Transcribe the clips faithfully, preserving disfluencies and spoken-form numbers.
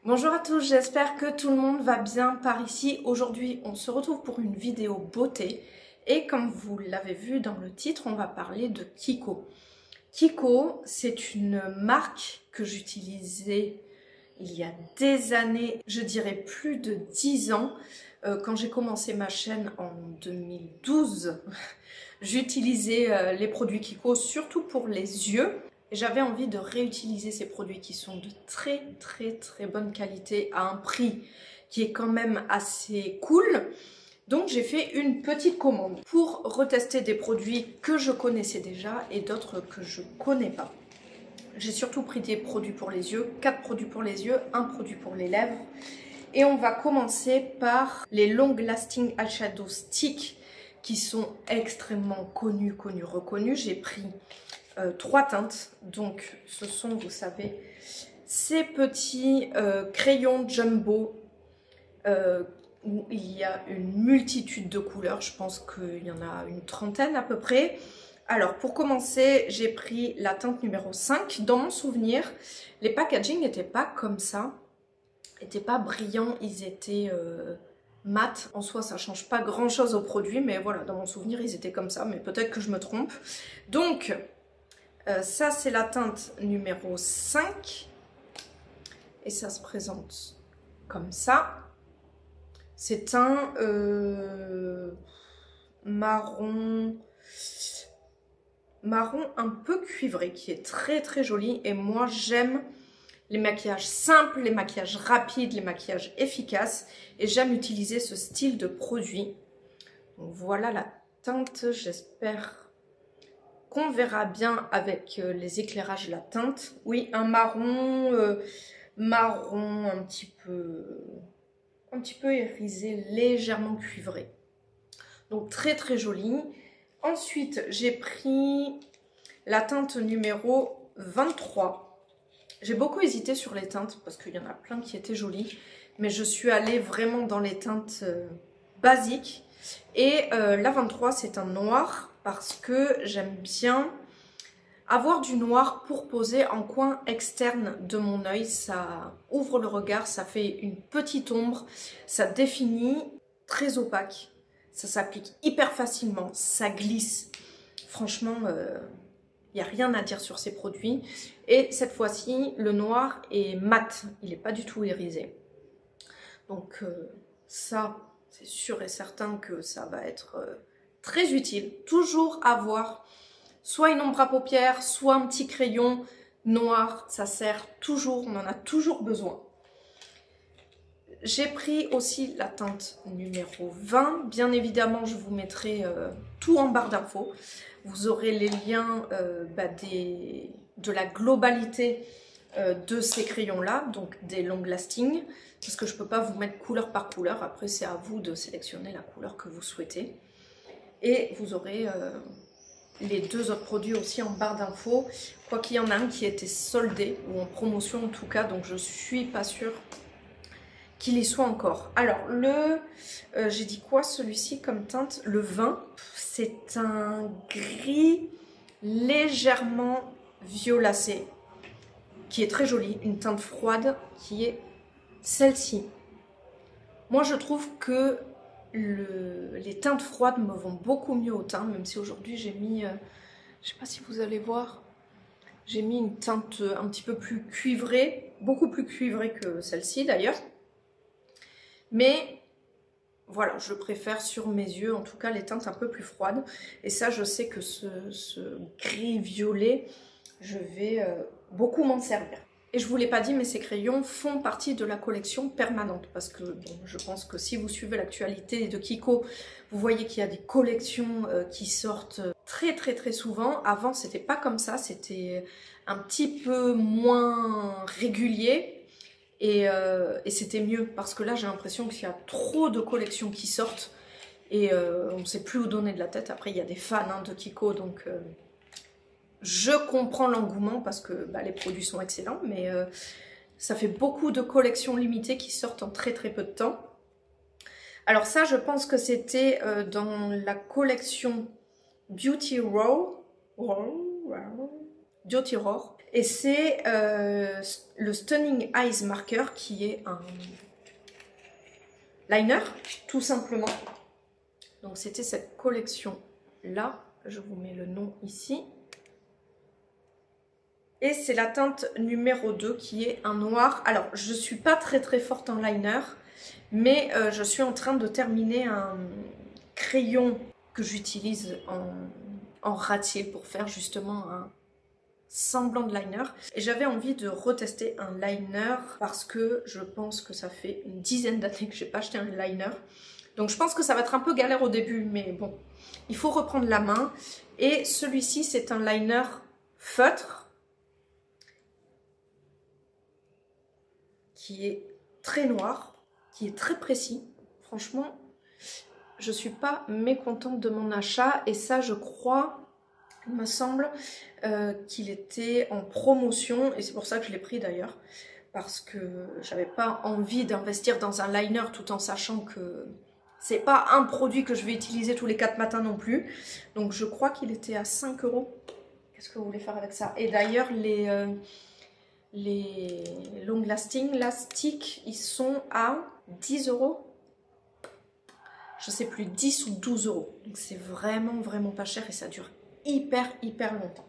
Bonjour à tous, j'espère que tout le monde va bien par ici. Aujourd'hui, on se retrouve pour une vidéo beauté et comme vous l'avez vu dans le titre, on va parler de Kiko. Kiko, c'est une marque que j'utilisais il y a des années, je dirais plus de dix ans. Euh, quand j'ai commencé ma chaîne en deux mille douze, j'utilisais euh, les produits Kiko surtout pour les yeux. J'avais envie de réutiliser ces produits qui sont de très très très bonne qualité à un prix qui est quand même assez cool. Donc j'ai fait une petite commande pour retester des produits que je connaissais déjà et d'autres que je connais pas. J'ai surtout pris des produits pour les yeux, quatre produits pour les yeux, un produit pour les lèvres. Et on va commencer par les Long Lasting Eyeshadow Stick qui sont extrêmement connus, connus, reconnus. J'ai pris Euh, trois teintes, donc ce sont, vous savez, ces petits euh, crayons jumbo euh, où il y a une multitude de couleurs, je pense qu'il y en a une trentaine à peu près. Alors pour commencer, j'ai pris la teinte numéro cinq. Dans mon souvenir, les packaging n'étaient pas comme ça, n'étaient pas brillants, ils étaient euh, mat. En soi, ça change pas grand chose au produit, mais voilà, dans mon souvenir, ils étaient comme ça, mais peut-être que je me trompe. Donc, Euh, ça, c'est la teinte numéro cinq. Et ça se présente comme ça. C'est un euh, marron, marron un peu cuivré qui est très très joli. Et moi, j'aime les maquillages simples, les maquillages rapides, les maquillages efficaces. Et j'aime utiliser ce style de produit. Donc, voilà la teinte, j'espère qu'on verra bien avec euh, les éclairages et la teinte. Oui, un marron, euh, marron un petit peu, un petit peu irisé, légèrement cuivré. Donc très très joli. Ensuite, j'ai pris la teinte numéro vingt-trois. J'ai beaucoup hésité sur les teintes parce qu'il y en a plein qui étaient jolies. Mais je suis allée vraiment dans les teintes euh, basiques. Et euh, la vingt-trois, c'est un noir. Parce que j'aime bien avoir du noir pour poser en coin externe de mon œil. Ça ouvre le regard, ça fait une petite ombre, ça définit, très opaque. Ça s'applique hyper facilement, ça glisse. Franchement, il euh, n'y a rien à dire sur ces produits. Et cette fois-ci, le noir est mat, il n'est pas du tout irisé. Donc euh, ça, c'est sûr et certain que ça va être Euh, très utile, toujours avoir soit une ombre à paupières, soit un petit crayon noir, ça sert toujours, on en a toujours besoin. J'ai pris aussi la teinte numéro vingt, bien évidemment je vous mettrai euh, tout en barre d'infos. Vous aurez les liens euh, bah, des, de la globalité euh, de ces crayons là, donc des long lasting, parce que je ne peux pas vous mettre couleur par couleur, après c'est à vous de sélectionner la couleur que vous souhaitez. Et vous aurez euh, les deux autres produits aussi en barre d'infos. Quoi qu'il y en a un qui était soldé, ou en promotion en tout cas, donc je suis pas sûre qu'il y soit encore. Alors, le, euh, j'ai dit quoi celui-ci comme teinte? Le vingt, c'est un gris légèrement violacé, qui est très joli, une teinte froide, qui est celle-ci. Moi, je trouve que Le, les teintes froides me vont beaucoup mieux au teint, même si aujourd'hui j'ai mis, euh, je sais pas si vous allez voir, j'ai mis une teinte un petit peu plus cuivrée, beaucoup plus cuivrée que celle-ci d'ailleurs. Mais voilà, je préfère sur mes yeux en tout cas les teintes un peu plus froides. Et ça, je sais que ce, ce gris violet, je vais euh, beaucoup m'en servir. Et je ne vous l'ai pas dit, mais ces crayons font partie de la collection permanente. Parce que bon, je pense que si vous suivez l'actualité de Kiko, vous voyez qu'il y a des collections euh, qui sortent très très très souvent. Avant, c'était pas comme ça, c'était un petit peu moins régulier. Et, euh, et c'était mieux, parce que là, j'ai l'impression qu'il y a trop de collections qui sortent. Et euh, on ne sait plus où donner de la tête. Après, il y a des fans hein, de Kiko, donc... Euh, je comprends l'engouement parce que bah, les produits sont excellents, mais euh, ça fait beaucoup de collections limitées qui sortent en très très peu de temps. Alors ça, je pense que c'était euh, dans la collection Beauty Raw. Beauty Raw. Et c'est euh, le Stunning Eyes Marker qui est un liner, tout simplement. Donc c'était cette collection là. Je vous mets le nom ici. Et c'est la teinte numéro deux qui est un noir. Alors, je ne suis pas très très forte en liner, mais euh, je suis en train de terminer un crayon que j'utilise en, en ratier pour faire justement un semblant de liner. Et j'avais envie de retester un liner parce que je pense que ça fait une dizaine d'années que je n'ai pas acheté un liner. Donc je pense que ça va être un peu galère au début, mais bon, il faut reprendre la main. Et celui-ci, c'est un liner feutre qui est très noir, qui est très précis. Franchement, je ne suis pas mécontente de mon achat. Et ça, je crois, il me semble, euh, qu'il était en promotion. Et c'est pour ça que je l'ai pris d'ailleurs. Parce que j'avais pas envie d'investir dans un liner tout en sachant que c'est pas un produit que je vais utiliser tous les quatre matins non plus. Donc je crois qu'il était à cinq euros. Qu'est-ce que vous voulez faire avec ça? Et d'ailleurs, les... Euh, Les long lasting, Lastic, ils sont à dix euros. Je sais plus, dix ou douze euros. Donc c'est vraiment, vraiment pas cher et ça dure hyper, hyper longtemps.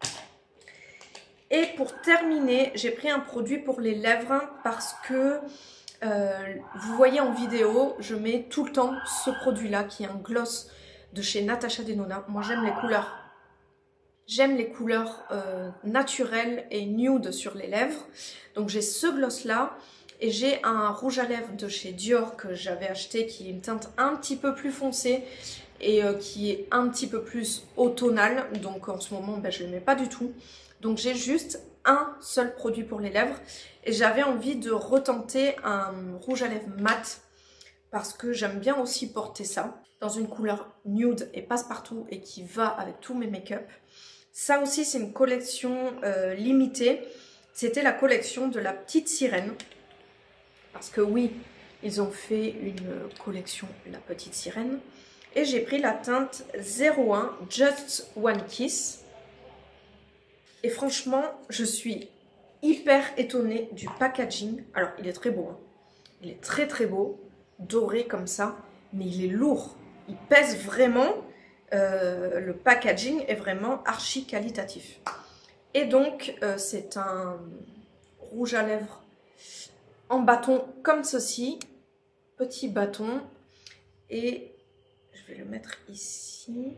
Et pour terminer, j'ai pris un produit pour les lèvres parce que euh, vous voyez en vidéo, je mets tout le temps ce produit-là qui est un gloss de chez Natasha Denona. Moi, j'aime les couleurs. J'aime les couleurs euh, naturelles et nude sur les lèvres. Donc j'ai ce gloss là et j'ai un rouge à lèvres de chez Dior que j'avais acheté qui est une teinte un petit peu plus foncée et euh, qui est un petit peu plus automnale. Donc en ce moment ben, je ne le mets pas du tout. Donc j'ai juste un seul produit pour les lèvres et j'avais envie de retenter un rouge à lèvres mat parce que j'aime bien aussi porter ça dans une couleur nude et passe-partout et qui va avec tous mes make-up. Ça aussi, c'est une collection euh, limitée. C'était la collection de la petite sirène. Parce que oui, ils ont fait une collection La Petite Sirène. Et j'ai pris la teinte zéro un Just One Kiss. Et franchement, je suis hyper étonnée du packaging. Alors, il est très beau. Hein. Il est très très beau. Doré comme ça. Mais il est lourd. Il pèse vraiment... Euh, le packaging est vraiment archi qualitatif. Et donc, euh, c'est un rouge à lèvres en bâton comme ceci. Petit bâton. Et je vais le mettre ici.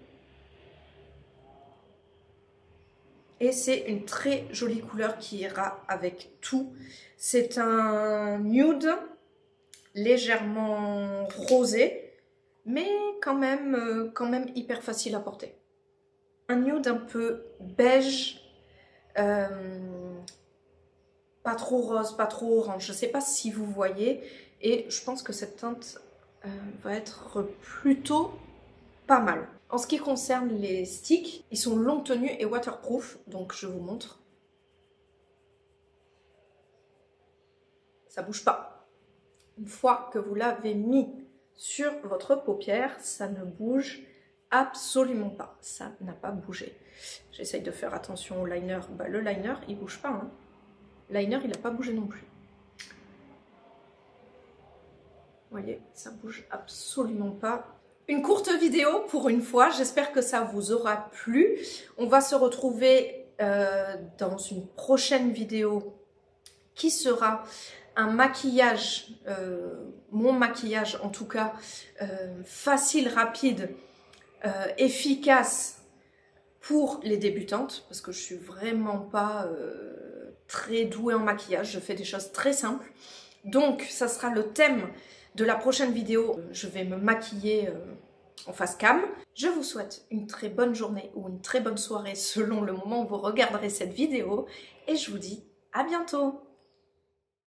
Et c'est une très jolie couleur qui ira avec tout. C'est un nude légèrement rosé. Mais quand même, euh, quand même hyper facile à porter. Un nude un peu beige, euh, pas trop rose, pas trop orange. Je ne sais pas si vous voyez. Et je pense que cette teinte euh, va être plutôt pas mal. En ce qui concerne les sticks, ils sont longue tenue et waterproof. Donc je vous montre. Ça bouge pas. Une fois que vous l'avez mis sur votre paupière, ça ne bouge absolument pas. Ça n'a pas bougé. J'essaye de faire attention au liner. Bah, le liner, il bouge pas. Hein. Le liner, il n'a pas bougé non plus. Vous voyez, ça bouge absolument pas. Une courte vidéo pour une fois. J'espère que ça vous aura plu. On va se retrouver euh, dans une prochaine vidéo qui sera un maquillage, euh, mon maquillage en tout cas, euh, facile, rapide, euh, efficace pour les débutantes, parce que je suis vraiment pas euh, très douée en maquillage, je fais des choses très simples. Donc ça sera le thème de la prochaine vidéo, je vais me maquiller euh, en face cam. Je vous souhaite une très bonne journée ou une très bonne soirée selon le moment où vous regarderez cette vidéo et je vous dis à bientôt.